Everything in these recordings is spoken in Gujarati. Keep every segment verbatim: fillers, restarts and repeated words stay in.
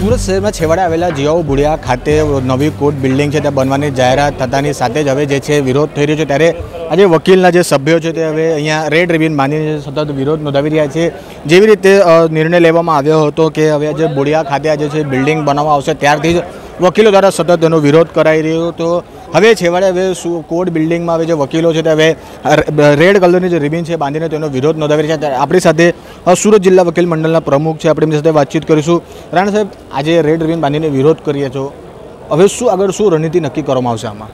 સુરત શહેરમાં છેવાડે આવેલા જીયાઓ બુડિયા ખાતે નવી કોર્ટ બિલ્ડિંગ છે ત્યાં બનવાની જાહેરાત થતાની સાથે જ હવે જે છે વિરોધ થઈ રહ્યો છે ત્યારે આજે વકીલના જે સભ્યો છે તે હવે અહીંયા રેડ રિબન બાંધીને સતત વિરોધ નોંધાવી રહ્યા છે। જેવી રીતે નિર્ણય લેવામાં આવ્યો હતો કે હવે જે બુડિયા ખાતે આજે છે બિલ્ડિંગ બનાવવામાં આવશે ત્યારથી જ વકીલો દ્વારા સતત તેનો વિરોધ કરાઈ રહ્યો હતો। હવે છેવાડે હવે કોર્ટ બિલ્ડિંગમાં હવે જે વકીલો છે તે હવે રેડ કલરની જે રિબન છે બાંધીને તેનો વિરોધ નોંધાવી રહ્યા છે। આપણી સાથે સુરત જિલ્લા વકીલ મંડળના પ્રમુખ છે, આપણે એમની સાથે વાતચીત કરીશું। રાણા સાહેબ, આજે રેડ રિબન બાંધીને વિરોધ કરીએ છો, હવે શું આગળ શું રણનીતિ નક્કી કરવામાં આવશે આમાં?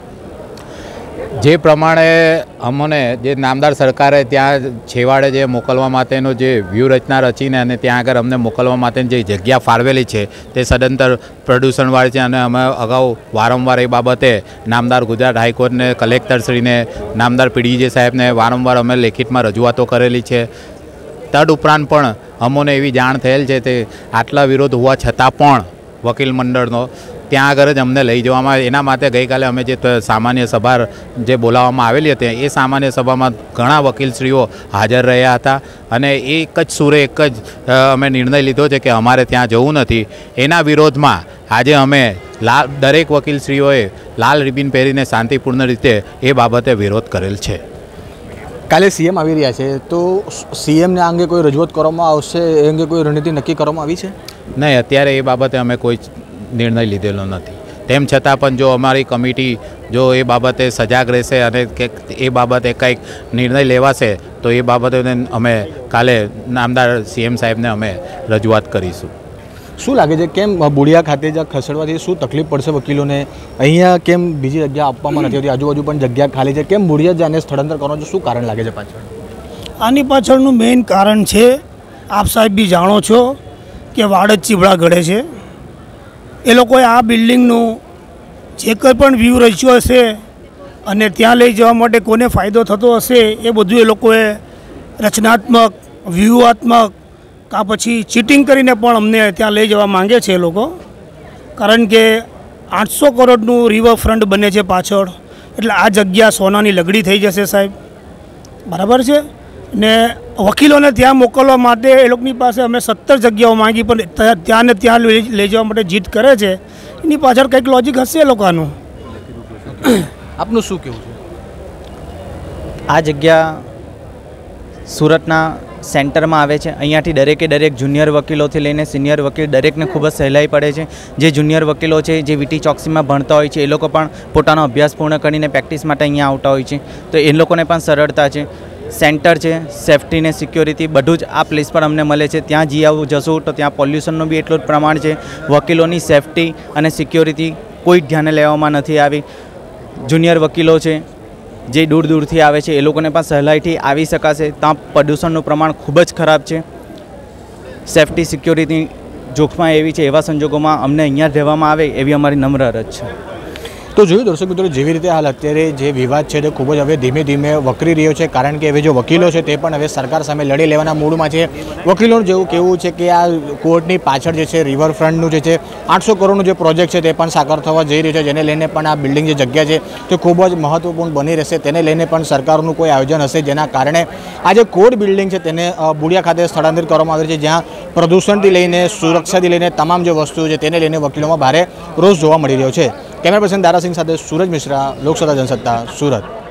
જે પ્રમાણે અમને જે નામદાર સરકારે ત્યાં છેવાડે જે મોકલવા માટેનો જે વ્યૂહરચના રચીને અને ત્યાં આગળ અમને મોકલવા માટેની જે જગ્યા ફાળવેલી છે તે સદંતર પ્રદૂષણવાળી છે અને અમે અગાઉ વારંવાર એ બાબતે નામદાર ગુજરાત હાઈકોર્ટને, કલેક્ટરશ્રીને, નામદાર પીડીજી સાહેબને વારંવાર અમે લેખિતમાં રજૂઆતો કરેલી છે। તદ ઉપરાંત પણ અમોને એવી જાણ થયેલ છે તે આટલા વિરોધ હોવા છતાં પણ વકીલ મંડળનો ત્યાં આગળ જ અમને લઈ જવામાં આવે। એના માટે ગઈકાલે અમે જે સામાન્ય સભા જે બોલાવવામાં આવેલી હતી એ સામાન્ય સભામાં ઘણા વકીલશ્રીઓ હાજર રહ્યા હતા અને એક જ સુરે એક જ અમે નિર્ણય લીધો છે કે અમારે ત્યાં જવું નથી। એના વિરોધમાં આજે અમે લાલ દરેક વકીલશ્રીઓએ લાલ રિબિન પહેરીને શાંતિપૂર્ણ રીતે એ બાબતે વિરોધ કરેલ છે। કાલે સીએમ આવી રહ્યા છે તો સીએમને આ અંગે કોઈ રજૂઆત કરવામાં આવશે, એ અંગે કોઈ રણનીતિ નક્કી કરવામાં આવી છે? નહીં, અત્યારે એ બાબતે અમે કોઈ નિર્ણય લીધેલો નથી। તેમ છતાં પણ જો અમારી કમિટી જો એ બાબતે સજાગ રહેશે અને એ બાબતે કંઈક નિર્ણય લેવાશે તો એ બાબતે અમે કાલે નામદાર સીએમ સાહેબને અમે રજૂઆત કરીશું। શું લાગે છે, કેમ બુડિયા ખાતે જ ખસેડવાથી શું તકલીફ પડશે વકીલોને? અહીંયા કેમ બીજી જગ્યા આપવામાં નથી હોતી, આજુબાજુ પણ જગ્યા ખાલી છે, કેમ બુડિયા જ આને સ્થળાંતર કરવાનું છે, શું કારણ લાગે છે પાછળ? આની પાછળનું મેઇન કારણ છે, આપ સાહેબ બી જાણો છો કે વાડ જ ચીબડા ગળે છે। એ લોકોએ આ બિલ્ડિંગનું જે કંઈ પણ વ્યૂ રચ્યો હશે અને ત્યાં લઈ જવા માટે કોને ફાયદો થતો હશે એ બધું એ લોકોએ રચનાત્મક, વ્યૂહાત્મક કાં પછી ચીટિંગ કરીને પણ અમને ત્યાં લઈ જવા માંગે છે એ લોકો। કારણ કે આઠસો કરોડનું રિવરફ્રન્ટ બને છે પાછળ, એટલે આ જગ્યા સોનાની લગડી થઈ જશે સાહેબ, બરાબર છે ને? વકીલોને ત્યાં મોકલવા માટે એ લોકોની પાસે અમે સત્તર જગ્યાઓ માંગી પણ ત્યાં ને ત્યાં લઈ જવા માટે જીદ કરે છે। એની પાછળ કંઈક લોજિક હશે એ લોકોનું। આપનું શું કહેવું છે? આ જગ્યા સુરતના સેન્ટરમાં આવે છે। અહીંયાથી દરેકે દરેક જુનિયર વકીલોથી લઈને સિનિયર વકીલ દરેકને ખૂબ જ સહેલાઈ પડે છે। જે જુનિયર વકીલો છે જે વીટી ચોકસીમાં ભણતા હોય છે એ લોકો પણ પોતાનો અભ્યાસ પૂર્ણ કરીને પ્રેક્ટિસ માટે અહીંયા આવતા હોય છે, તો એ લોકોને પણ સરળતા છે। સેન્ટર છે, સેફ્ટી ને સિક્યોરિટી બધું જ આ પ્લેસ પર અમને મળે છે। ત્યાં જી આવું જશું તો ત્યાં પોલ્યુશનનું બી એટલું જ પ્રમાણ છે। વકીલોની સેફ્ટી અને સિક્યોરિટી કોઈ ધ્યાને લેવામાં નથી આવી। જુનિયર વકીલો છે જે દૂર દૂરથી આવે છે એ લોકોને પણ સહેલાઈથી આવી શકાશે। ત્યાં પ્રદૂષણનું પ્રમાણ ખૂબ જ ખરાબ છે, સેફ્ટી સિક્યોરિટી જોખમાં એવી છે, એવા સંજોગોમાં અમને અહીંયા રહેવામાં આવે એવી અમારી નમ્ર અરજ છે। તો જોયું દર્શક મિત્રો, જેવી રીતે હાલ અત્યારે જે વિવાદ છે તે ખૂબ જ હવે ધીમે ધીમે વકરી રહ્યો છે, કારણ કે હવે જે વકીલો છે તે પણ હવે સરકાર સામે લડી લેવાના મૂડમાં છે। વકીલોનું જેવું કહેવું છે કે આ કોર્ટની પાછળ જે છે રિવરફ્રન્ટનું જે છે આઠસો કરોડનું જે પ્રોજેક્ટ છે તે પણ સાકાર થવા જઈ રહ્યું છે, જેને લઈને પણ આ બિલ્ડિંગ જે જગ્યા છે તે ખૂબ જ મહત્વપૂર્ણ બની રહેશે। તેને લઈને પણ સરકારનું કોઈ આયોજન હશે જેના કારણે આ જે કોર્ટ બિલ્ડિંગ છે તેને બુડિયા ખાતે સ્થળાંતરિત કરવામાં આવે છે, જ્યાં પ્રદૂષણથી લઈને સુરક્ષાથી લઈને તમામ જે વસ્તુઓ છે તેને લઈને વકીલોમાં ભારે રોષ જોવા મળી રહ્યો છે। કેમેરા પર્સન દારાસિંહ સાથે સુરજ મિશ્રા, લોકસત્તા જનસત્તા, સુરત।